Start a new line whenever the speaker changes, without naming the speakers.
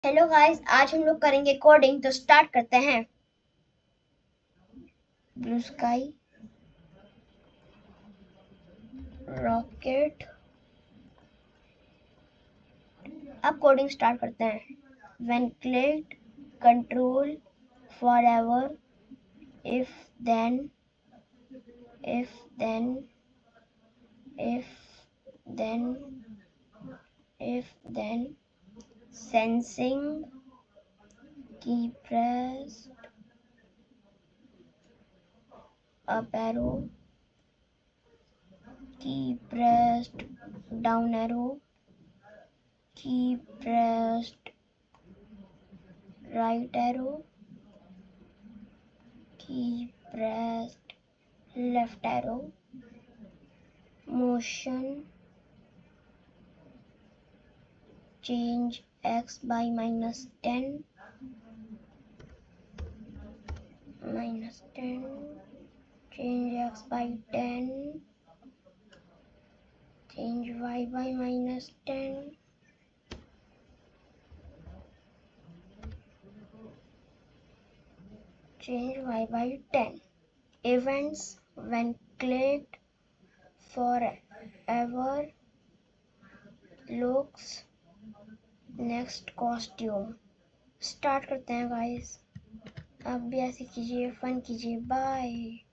Hello guys, आज हम लोग करेंगे कोडिंग। तो स्टार्ट करते हैं। Blue sky, rocket. अब कोडिंग स्टार्ट करते हैं। When clicked, control, forever, if then, if then, if then, if then, sensing, key press, up arrow, key pressed, down arrow, key pressed, right arrow, key pressed, left arrow, motion, change x by -10, -10, change x by 10, change y by -10, change y by 10. Events when clicked, forever, looks, next costume. Start करते हैं guys. आप भी ऐसे कीजिए, fun कीजिए। Bye.